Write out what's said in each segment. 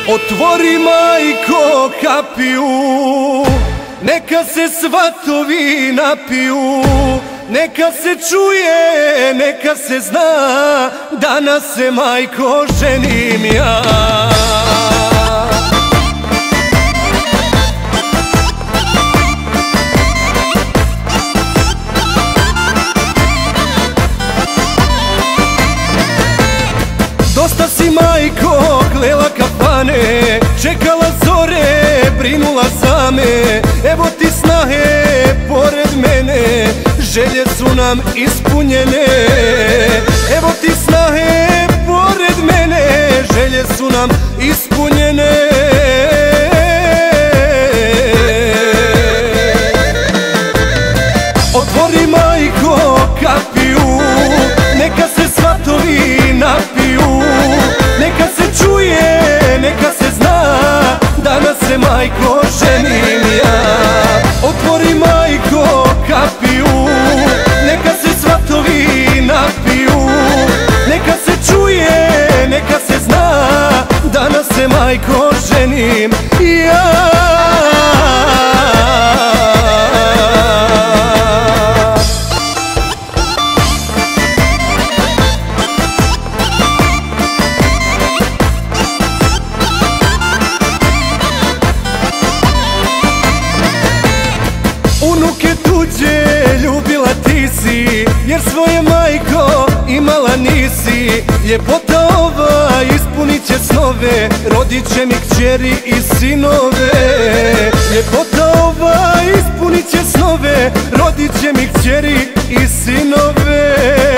Otvori, majko, kapiju, neka se svatovi napiju, neka se čuje, neka se zna, danas se, majko, ženim ja. Dosta si, majko, klela kafane, čekala zore, brinula za me. Evo ti snahe pored mene, želje su nam ispunjene. Evo ti snahe pored mene, želje su nam ispunjene. Otvori, majko, kapiju, neka se svatovi napiju, neka se čuje, neka se zna, danas se, majko, ženim ja. Otvori, majko, kapiju, neka se svatovi napiju, neka se čuje, neka se zna, danas se, majko, ženim ja. Unuke tuđe ljubila ti si, jer svoje, majko, imala nisi. Ljepota ova ispunit će snove, rodit će mi kćeri i sinove. Ljepota ova ispunit će snove, rodit će mi kćeri i sinove.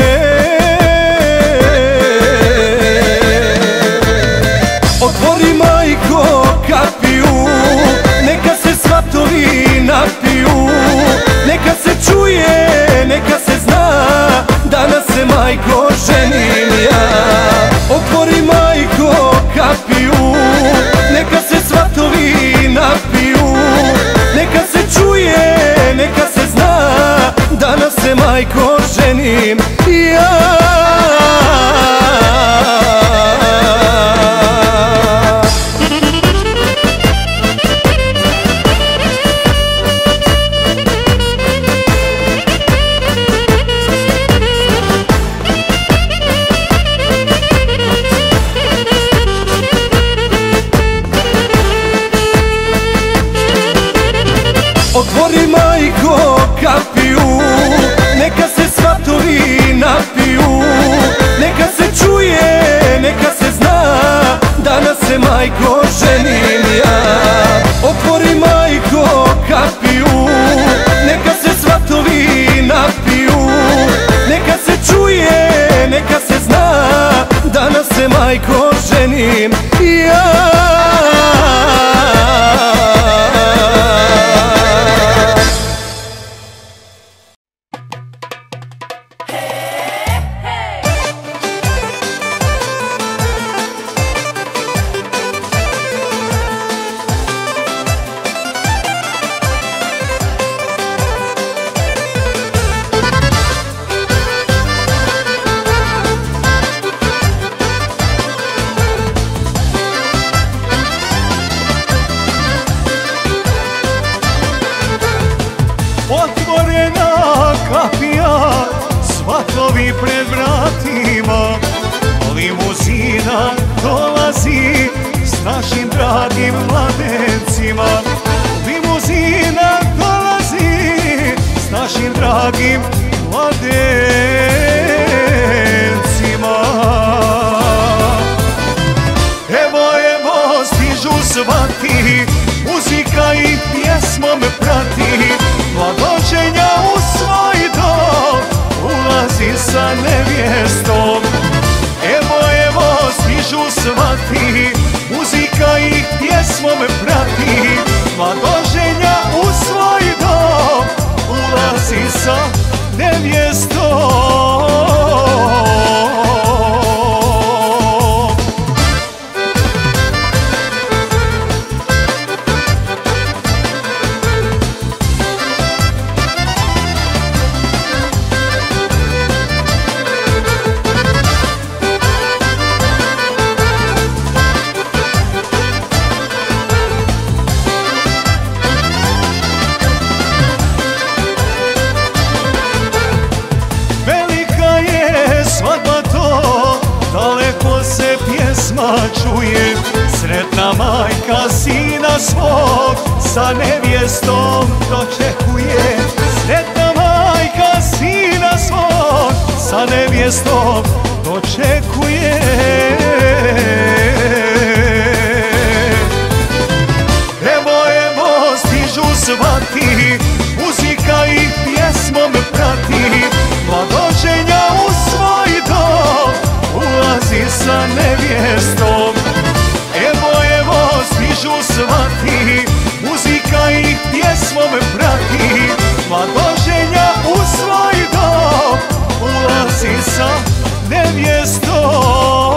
Otvori, majko, kapiju, neka se svatovi napiju, neka se čuje, neka se zna, danas se, majko, ženim ja. Otvori, majko, kapiju, neka se svatovi napiju, neka se čuje, neka se zna, danas se, majko, ženim ja. Otvori, majko, kapiju, neka se svatovi napiju, neka se čuje, neka se zna, danas se, majko, ženim ja. Otvori, majko, kapiju, neka se svatovi napiju, neka se čuje, neka se zna, danas se, majko, ženim ja. Otvorena kapija, svatovi pred vratima, limuzina dolazi s našim dragim mladencima. Limuzina dolazi s našim dragim mladencima. Evo, evo, stižu svati, muzika ih pjesmom prati. Mladoženja u svoj dom ulazi sa nevjestom. Evo, evo, stižu svati, muzika ih pjesmom prati. Mladoženja u svoj dom ulazi sa nevjestom. očekuje. Sretna majka sina svog sa nevjestom dočekuje. Sretna majka sina svog sa nevjestom dočekuje. Evo, stižu svati, muzika ih pjesmom prati. Mladoženja u svoj dom ulazi sa nevjestom. Evo, stižu svati, muzika ih pjesmom prati. Mladoženja u svoj dom ulazi sa nevjestom.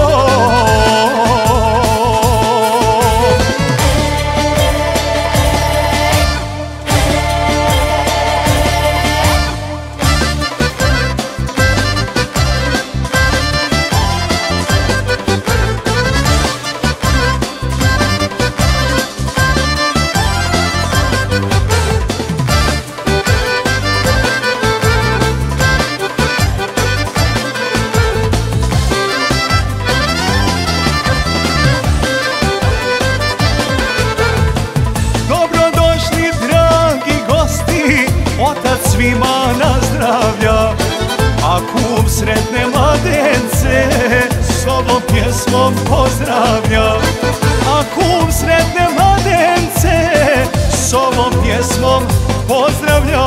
Svima na zdravlja, a kum sretne mladence s ovom pjesmom pozdravlja. A kum sretne mladence s ovom pjesmom pozdravlja.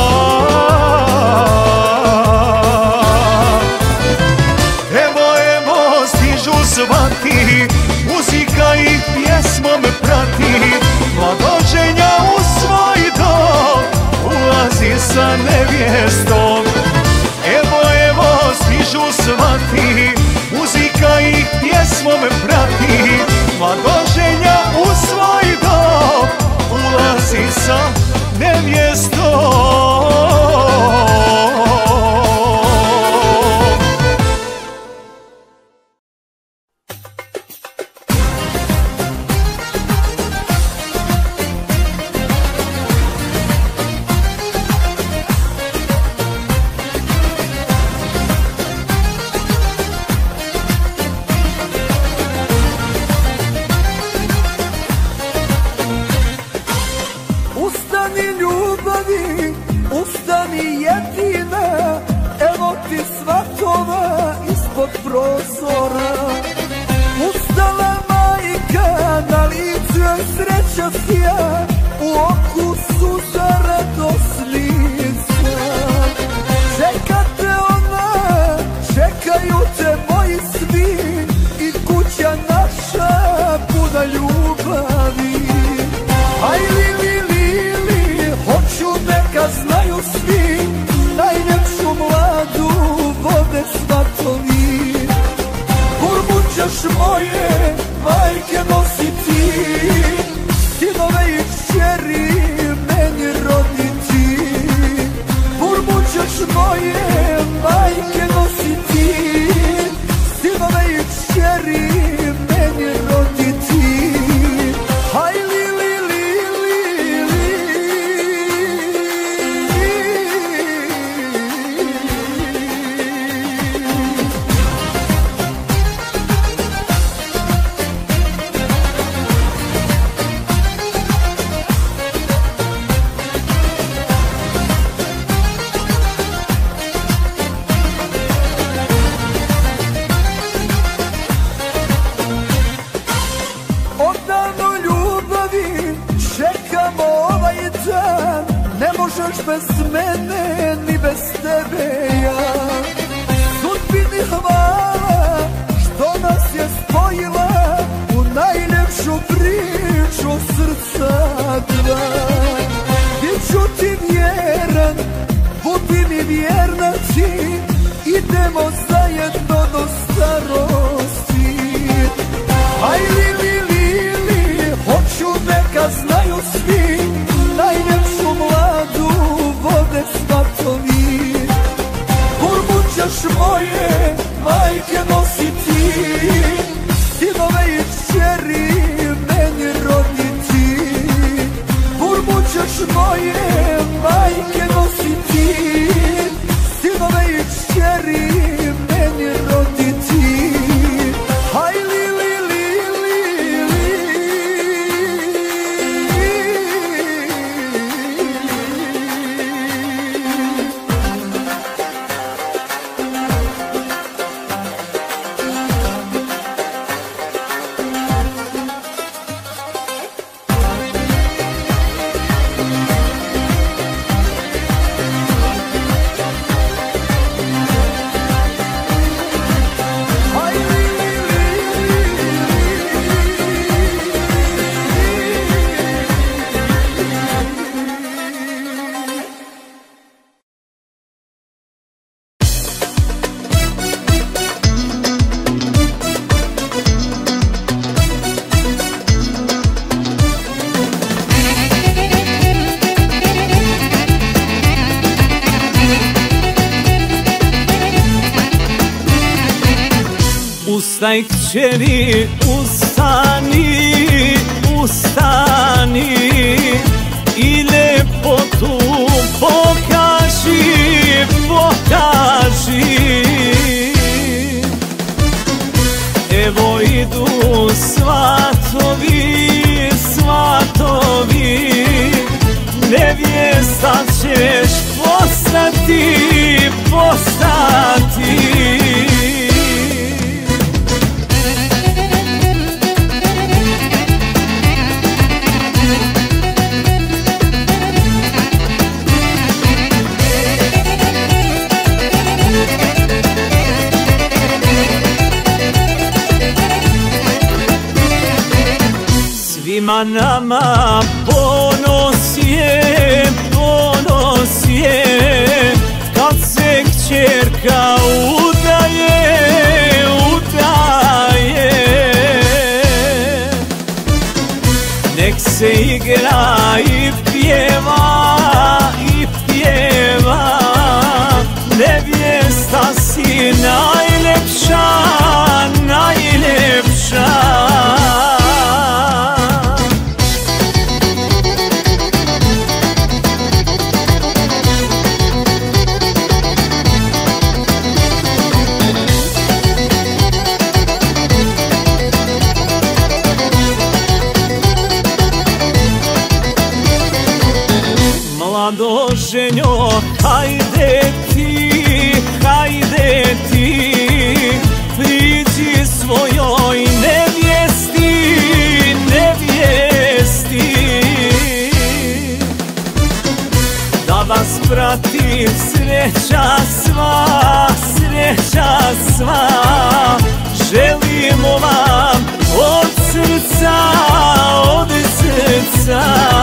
Evo, stižu svati, muzika ih pjesmom prati. Mladoženja u svoj dom ulazi sa nevjestom. Evo, stižu svati, muzika ih pjesmom prati. Mladoženja u svoj dom ulazi sa nevjestom. Ustani jedina, evo ti svatova ispod prozora. Ustala majka, na licu je sreća sija, u oku suza radosnica. Čeka te ona, čekaju te moji svi, i kuća naša puna ljubavi. Aj li, hoću neka znaju svi, najljepšu mladu vode svatovi. Kurmućaš moje majke nosi ti, sinove i kćeri meni roditi. Kurmućaš moje majke nosi ti, sinove i kćeri meni roditi. Aj bez mene, ni bez tebe ja. Sudbini hvala što nas je spojila u najljepšu priču srca dva. Biću ti vjeran, budi mi vjerna ti, idemo zajedno do starosti. Aj li, hoću neka znaju svi, najljepšu mladu vode svatovi. Kurmućaš moje majke nosi ti, sinove i kćeri meni roditi. Kurmućaš moje majke nosi ti, sinove i kćeri meni roditi. Aj li, Ustaj kćeri, ustani, ustani i lepotu pokaži, pokaži. Evo idu svatovi, svatovi, nevjesta ćeš postati, postati. Svima nama ponos je, ponos je, kad se kćerka udaje, udaje. Nek se igra i pjeva, i pjeva, nevjesta si najlepša, najlepša. Mlado ženjo, hajde ti, priđi svojoj nevjesti, nevjesti. Da vas prati sreća sva, sreća sva, želimo vam od srca, od srca.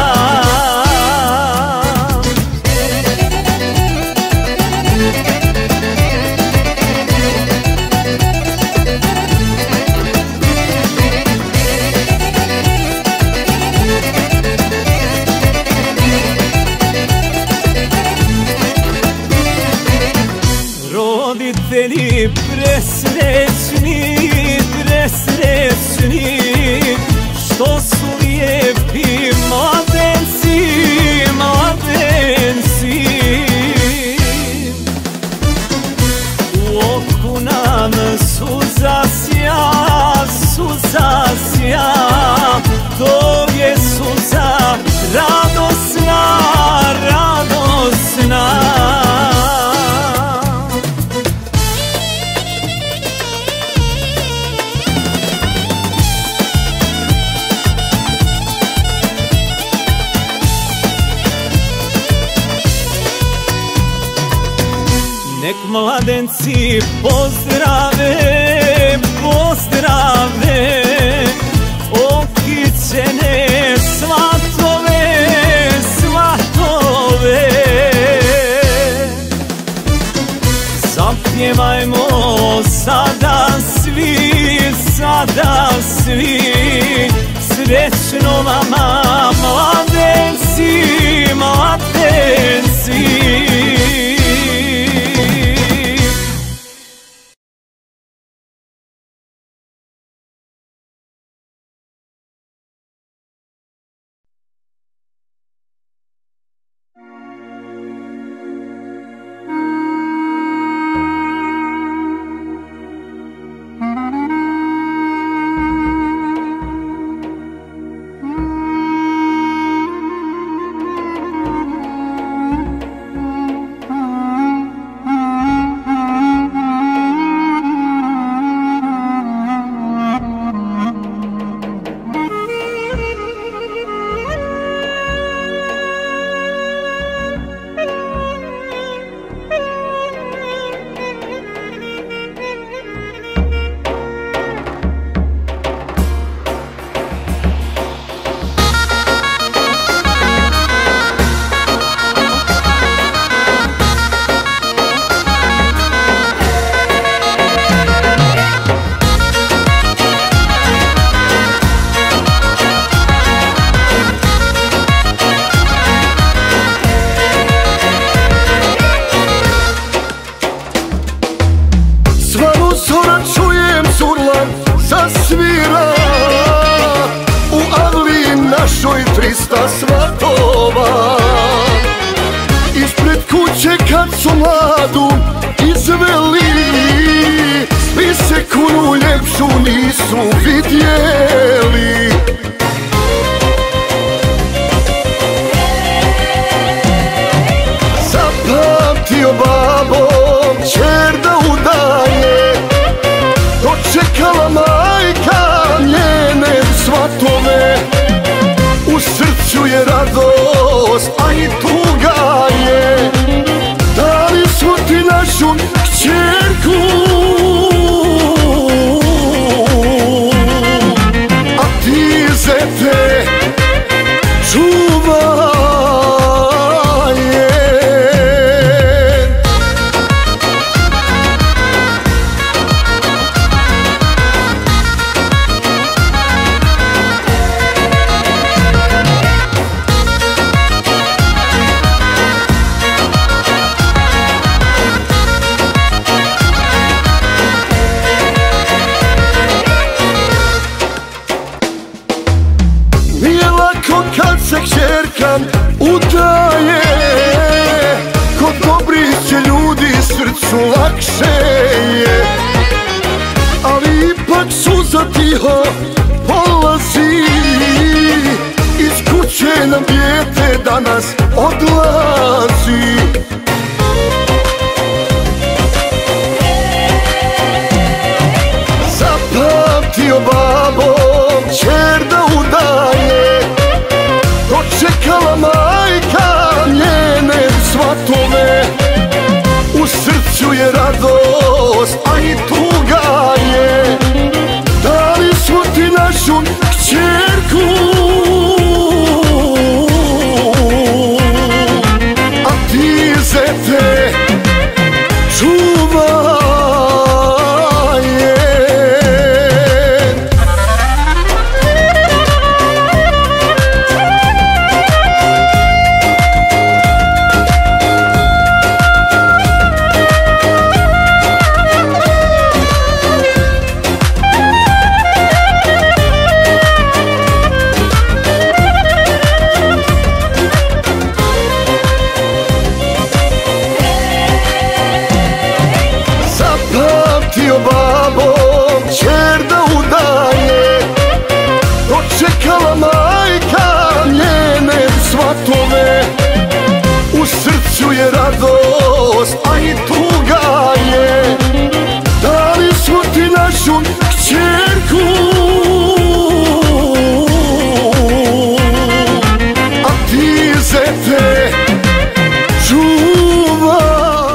Roditelji presrećni, presrećni, što su lijepi mladenci, mladenci. U oku nam suza sja, suza sja, to je suza radosna, radosna. Nek mladenci pozdrave, pozdrave okićene svatove, svatove. Zapjevajmo sada svi, sada svi, srećno vama mladenci, mladenci. svatova. Ispred kuće kad su mladu izveli, svi se kunu ljepšu nisu vidjeli. Zapamtio babo kćer da udaje, dočekala majka njene svatove. U srcu je radost, a i tuga je, dali smo ti našu kćerku, a ti zete čuvaj je. Kad se kćerka udaje, kod dobrih će ljudi srcu lakše je. Ali ipak suza tiho polazi, iz kuće nam dijete danas odlazi. Zapamtio babo kćer da udaje, dočekala majka njene svatove. U srcu je radost, a i tuga je, dali smo ti našu kćerku, a ti zete čuvaj je. Babo kćer da udaje, dočekala majka njene svatove. U srcu je radost, a i tuga je, dali smo ti našu kćerku, a ti zete čuvaj.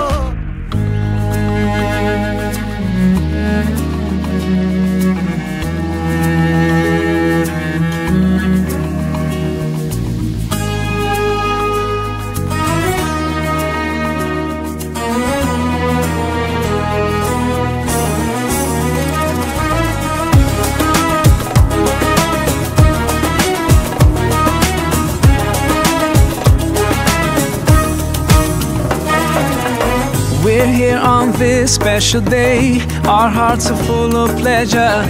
We're here on this special day, our hearts are full of pleasure.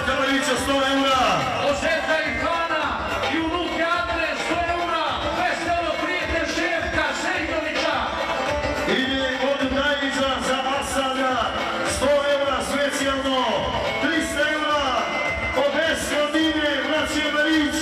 Kalajića 100 eura. Od Zetka i Hana i unuke Adre 100 eura. Veselo prijatelj Željka Sejdovića. Ide od Dajića za Asana 100 eura specijalno. 300 eura od Eskodine braće Barić.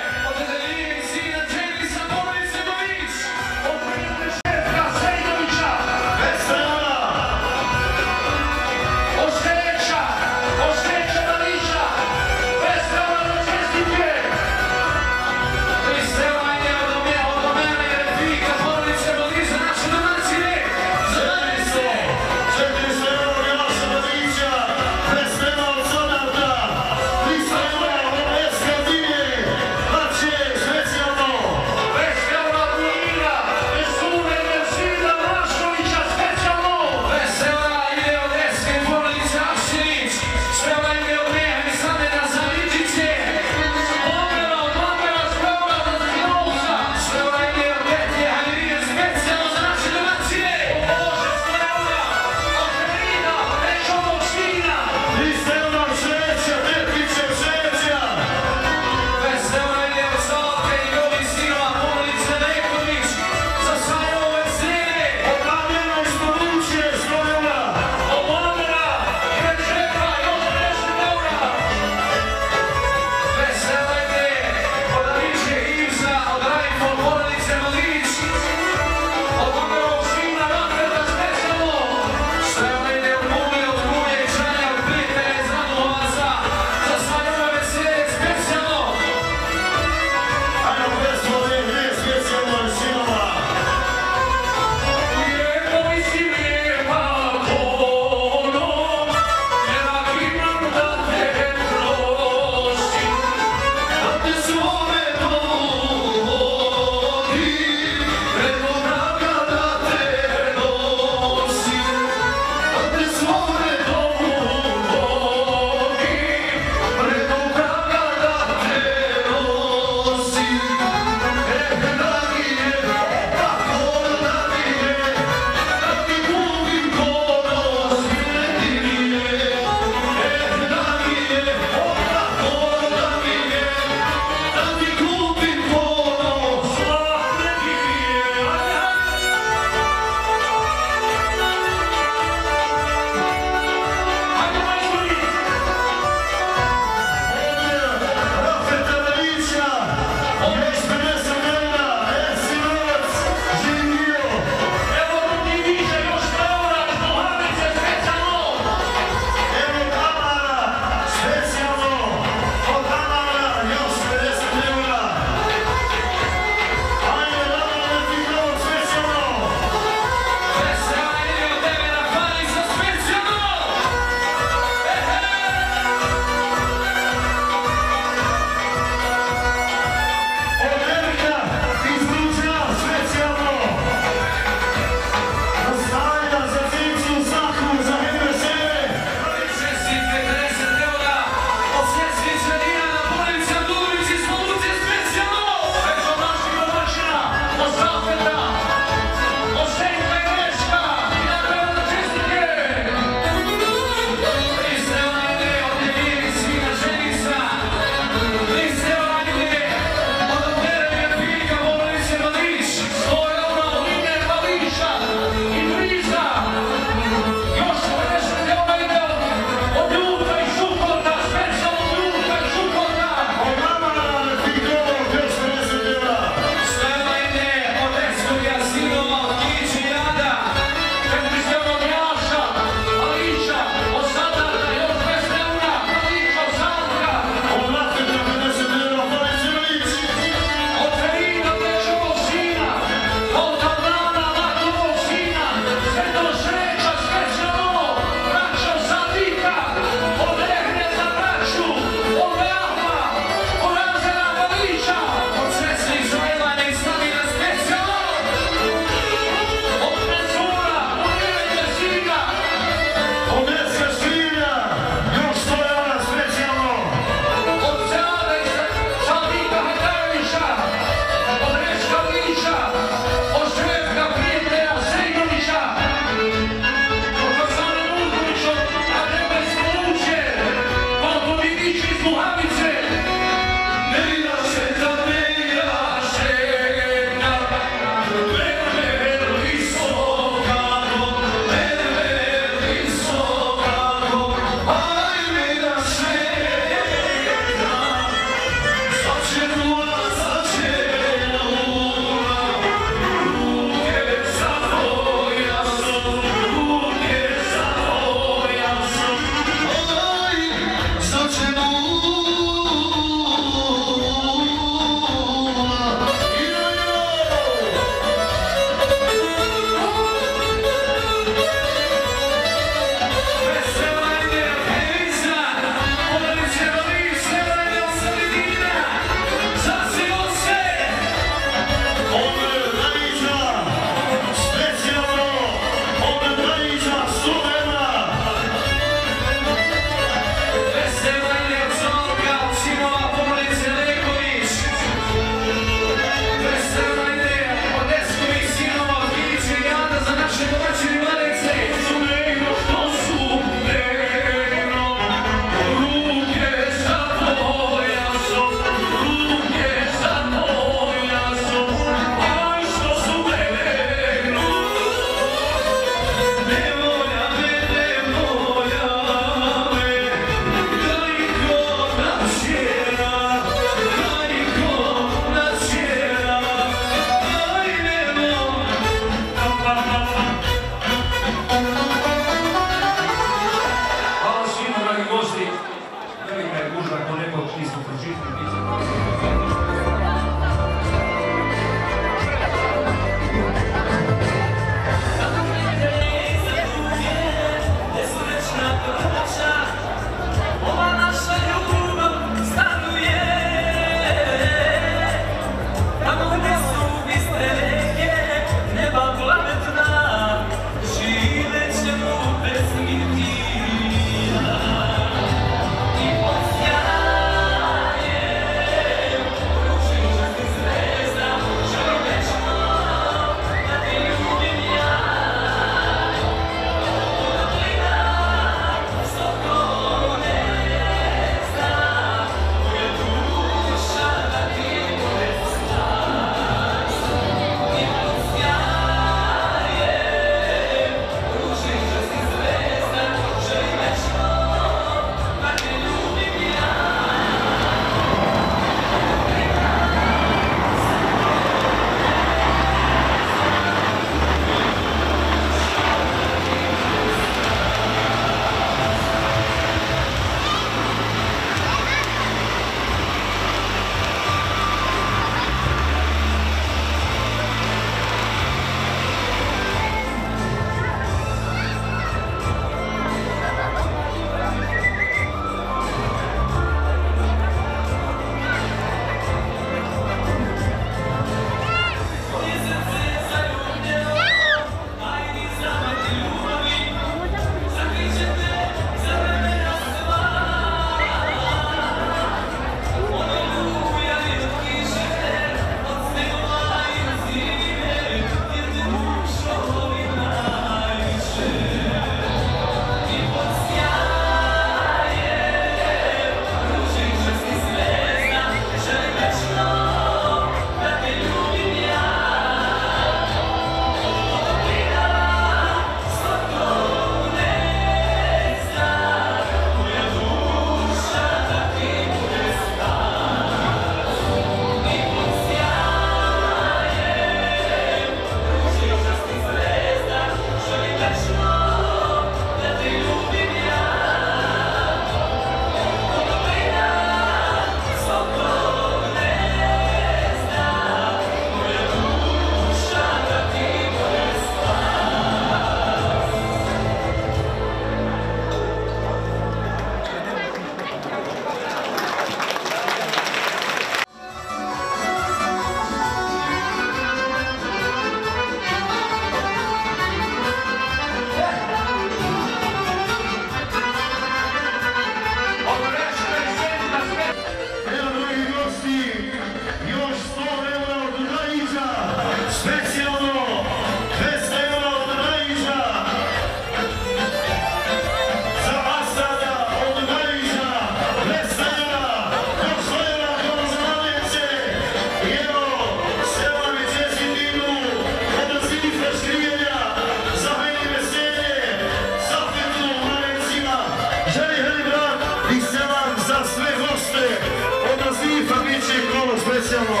specijalno.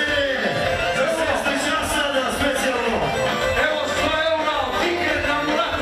Evo 100 eura, tiket na Murat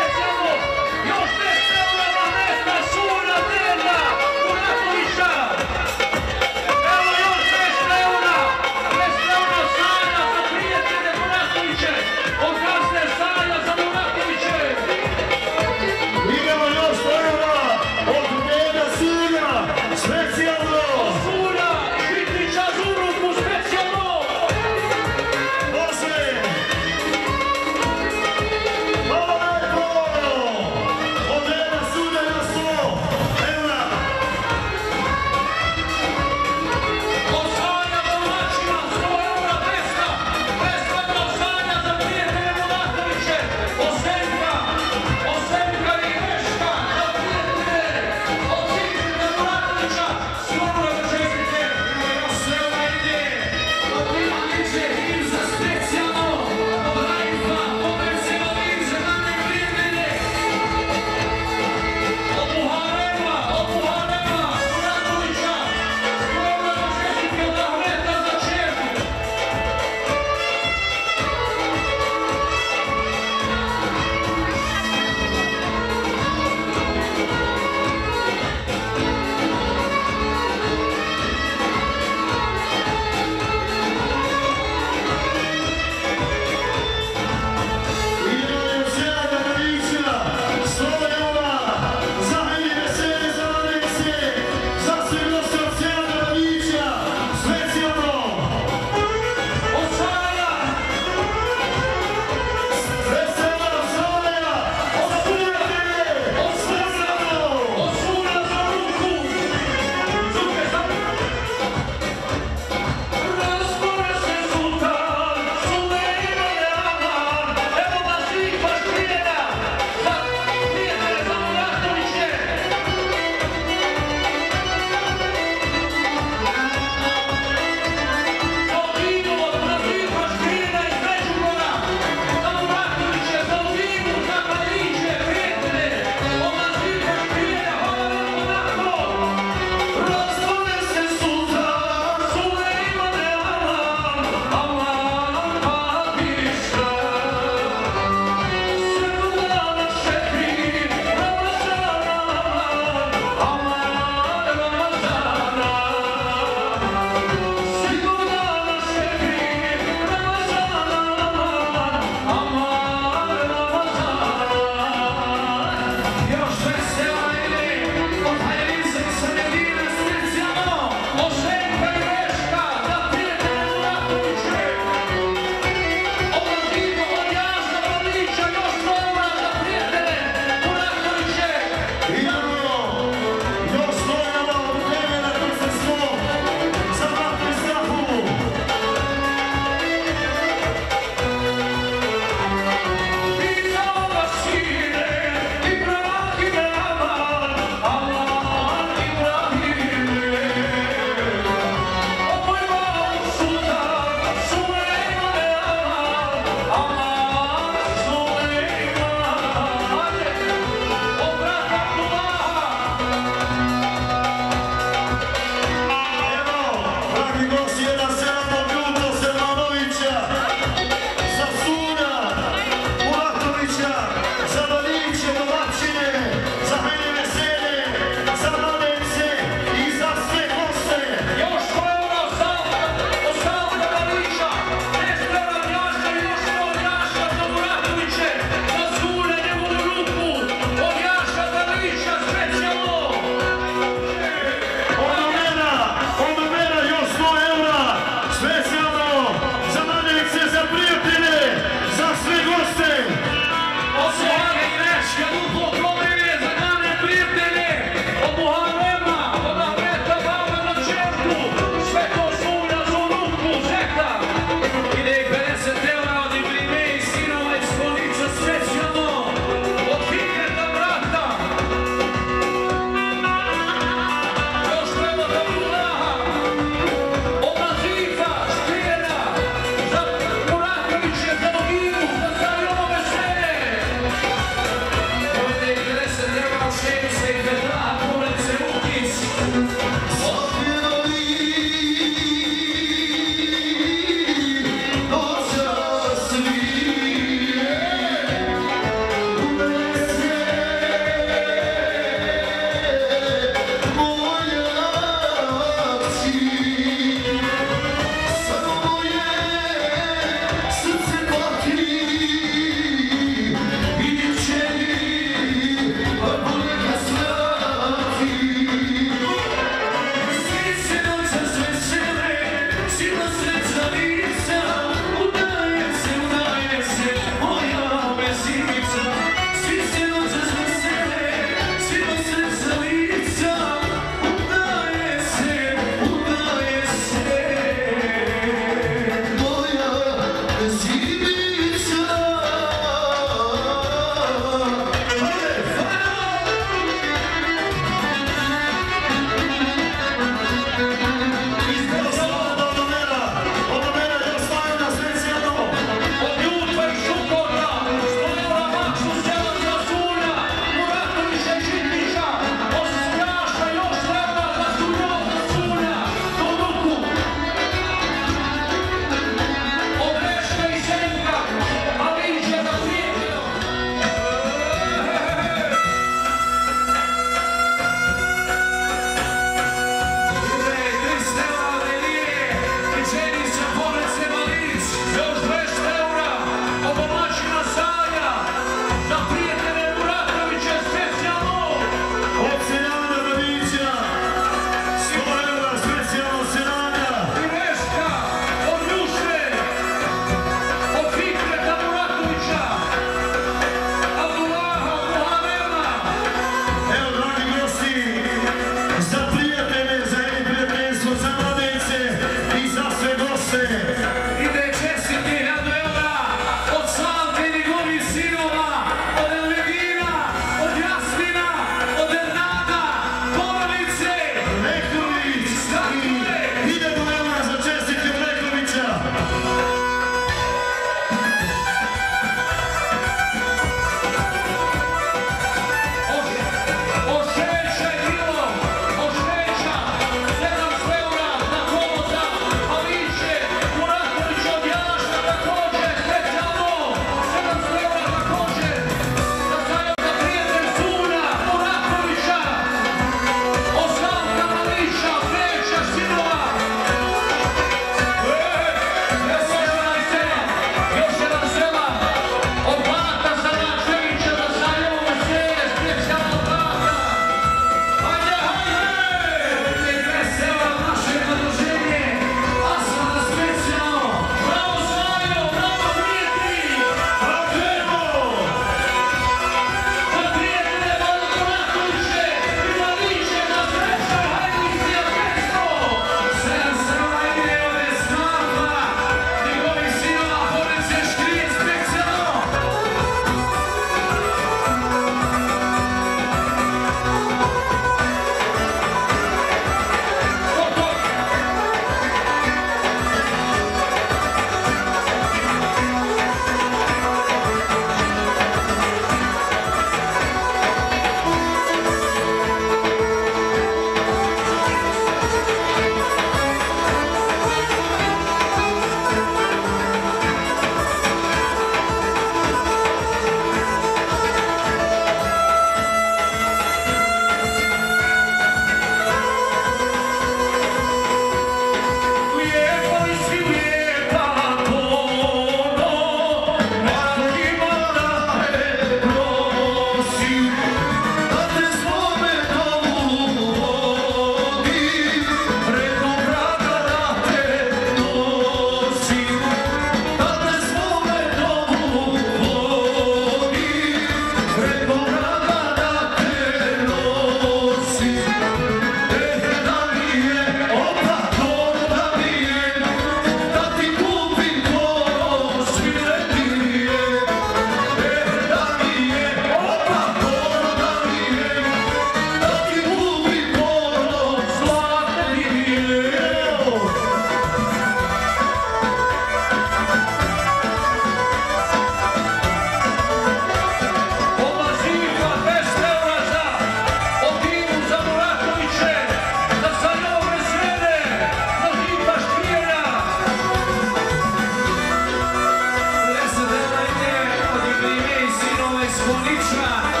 Zvonična